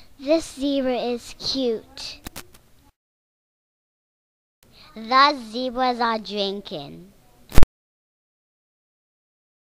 This zebra is cute. The zebras are drinking.